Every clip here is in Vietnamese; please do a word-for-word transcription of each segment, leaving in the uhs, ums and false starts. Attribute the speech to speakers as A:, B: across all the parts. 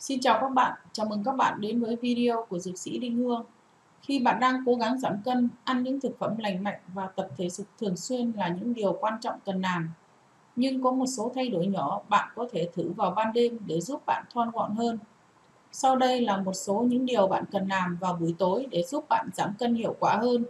A: Xin chào các bạn, chào mừng các bạn đến với video của Dược sĩ Đinh Hương. Khi bạn đang cố gắng giảm cân, ăn những thực phẩm lành mạnh và tập thể dục thường xuyên là những điều quan trọng cần làm. Nhưng có một số thay đổi nhỏ bạn có thể thử vào ban đêm để giúp bạn thon gọn hơn. Sau đây là một số những điều bạn cần làm vào buổi tối để giúp bạn giảm cân hiệu quả hơn.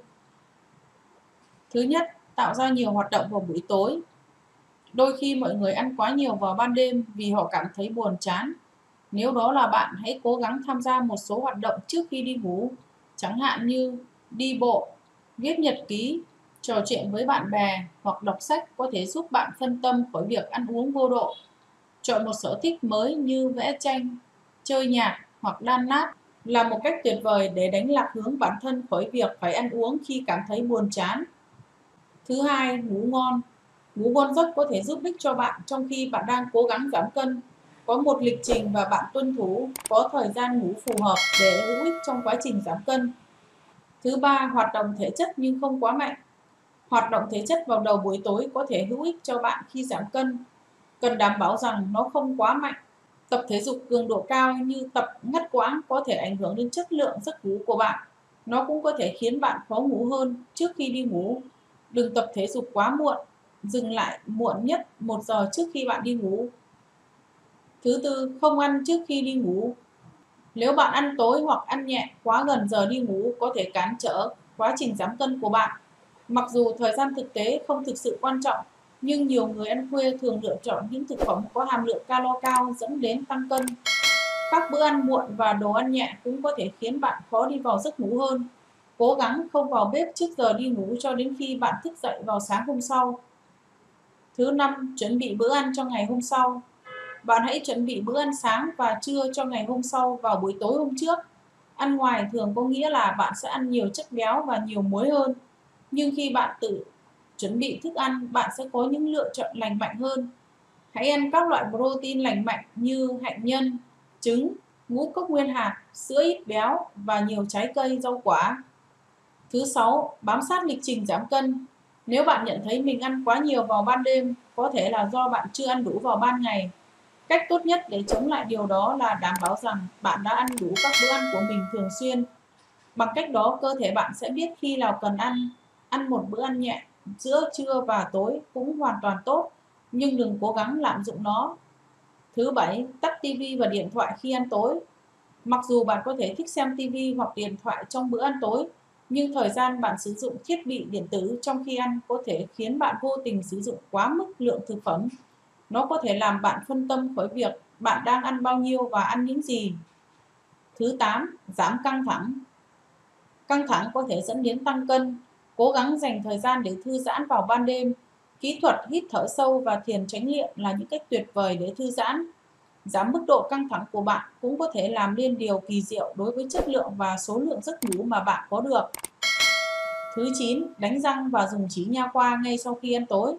A: Thứ nhất, tạo ra nhiều hoạt động vào buổi tối. Đôi khi mọi người ăn quá nhiều vào ban đêm vì họ cảm thấy buồn chán. Nếu đó là bạn, hãy cố gắng tham gia một số hoạt động trước khi đi ngủ, chẳng hạn như đi bộ, viết nhật ký, trò chuyện với bạn bè hoặc đọc sách có thể giúp bạn phân tâm khỏi việc ăn uống vô độ. Chọn một sở thích mới như vẽ tranh, chơi nhạc hoặc đan lát là một cách tuyệt vời để đánh lạc hướng bản thân khỏi việc phải ăn uống khi cảm thấy buồn chán. Thứ hai, ngủ ngon. Ngủ ngon giấc có thể giúp ích cho bạn trong khi bạn đang cố gắng giảm cân. Có một lịch trình và bạn tuân thủ, có thời gian ngủ phù hợp để hữu ích trong quá trình giảm cân. Thứ ba, hoạt động thể chất nhưng không quá mạnh. Hoạt động thể chất vào đầu buổi tối có thể hữu ích cho bạn khi giảm cân. Cần đảm bảo rằng nó không quá mạnh. Tập thể dục cường độ cao như tập ngắt quãng có thể ảnh hưởng đến chất lượng giấc ngủ của bạn. Nó cũng có thể khiến bạn khó ngủ hơn trước khi đi ngủ. Đừng tập thể dục quá muộn, dừng lại muộn nhất một giờ trước khi bạn đi ngủ. Thứ tư, không ăn trước khi đi ngủ. Nếu bạn ăn tối hoặc ăn nhẹ quá gần giờ đi ngủ có thể cản trở quá trình giảm cân của bạn. Mặc dù thời gian thực tế không thực sự quan trọng, nhưng nhiều người ăn khuya thường lựa chọn những thực phẩm có hàm lượng calo cao dẫn đến tăng cân. Các bữa ăn muộn và đồ ăn nhẹ cũng có thể khiến bạn khó đi vào giấc ngủ hơn. Cố gắng không vào bếp trước giờ đi ngủ cho đến khi bạn thức dậy vào sáng hôm sau. Thứ năm, chuẩn bị bữa ăn cho ngày hôm sau. Bạn hãy chuẩn bị bữa ăn sáng và trưa cho ngày hôm sau vào buổi tối hôm trước. Ăn ngoài thường có nghĩa là bạn sẽ ăn nhiều chất béo và nhiều muối hơn. Nhưng khi bạn tự chuẩn bị thức ăn, bạn sẽ có những lựa chọn lành mạnh hơn. Hãy ăn các loại protein lành mạnh như hạnh nhân, trứng, ngũ cốc nguyên hạt, sữa ít béo và nhiều trái cây, rau quả. Thứ sáu, bám sát lịch trình giảm cân. Nếu bạn nhận thấy mình ăn quá nhiều vào ban đêm, có thể là do bạn chưa ăn đủ vào ban ngày. Cách tốt nhất để chống lại điều đó là đảm bảo rằng bạn đã ăn đủ các bữa ăn của mình thường xuyên. Bằng cách đó, cơ thể bạn sẽ biết khi nào cần ăn. Ăn một bữa ăn nhẹ giữa trưa và tối cũng hoàn toàn tốt, nhưng đừng cố gắng lạm dụng nó. Thứ bảy, tắt tivi và điện thoại khi ăn tối. Mặc dù bạn có thể thích xem tivi hoặc điện thoại trong bữa ăn tối, nhưng thời gian bạn sử dụng thiết bị điện tử trong khi ăn có thể khiến bạn vô tình sử dụng quá mức lượng thực phẩm. Nó có thể làm bạn phân tâm khỏi việc bạn đang ăn bao nhiêu và ăn những gì. Thứ tám, giảm căng thẳng. Căng thẳng có thể dẫn đến tăng cân. Cố gắng dành thời gian để thư giãn vào ban đêm. Kỹ thuật hít thở sâu và thiền chánh niệm là những cách tuyệt vời để thư giãn. Giảm mức độ căng thẳng của bạn cũng có thể làm nên điều kỳ diệu đối với chất lượng và số lượng giấc ngủ mà bạn có được. Thứ chín, đánh răng và dùng chỉ nha khoa ngay sau khi ăn tối.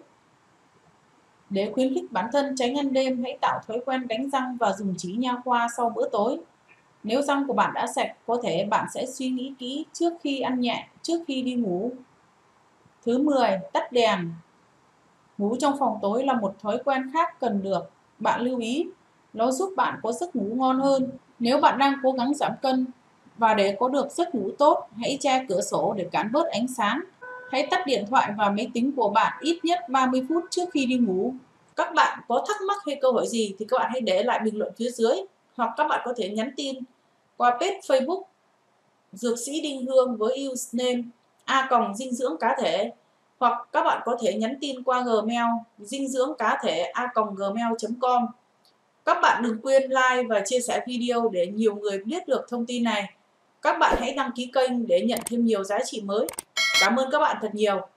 A: Để khuyến khích bản thân tránh ăn đêm, hãy tạo thói quen đánh răng và dùng chỉ nha khoa sau bữa tối. Nếu răng của bạn đã sạch, có thể bạn sẽ suy nghĩ kỹ trước khi ăn nhẹ, trước khi đi ngủ. Thứ mười, tắt đèn. Ngủ trong phòng tối là một thói quen khác cần được bạn lưu ý. Nó giúp bạn có giấc ngủ ngon hơn. Nếu bạn đang cố gắng giảm cân và để có được giấc ngủ tốt, hãy che cửa sổ để cản bớt ánh sáng. Hãy tắt điện thoại và máy tính của bạn ít nhất ba mươi phút trước khi đi ngủ. Các bạn có thắc mắc hay câu hỏi gì thì các bạn hãy để lại bình luận phía dưới, hoặc các bạn có thể nhắn tin qua page Facebook Dược sĩ Đinh Hương với username a còng dinh dưỡng cá thể, hoặc các bạn có thể nhắn tin qua Gmail dinh dưỡng cá thể a còng gmail chấm com. Các bạn đừng quên like và chia sẻ video để nhiều người biết được thông tin này. Các bạn hãy đăng ký kênh để nhận thêm nhiều giá trị mới. Cảm ơn các bạn thật nhiều.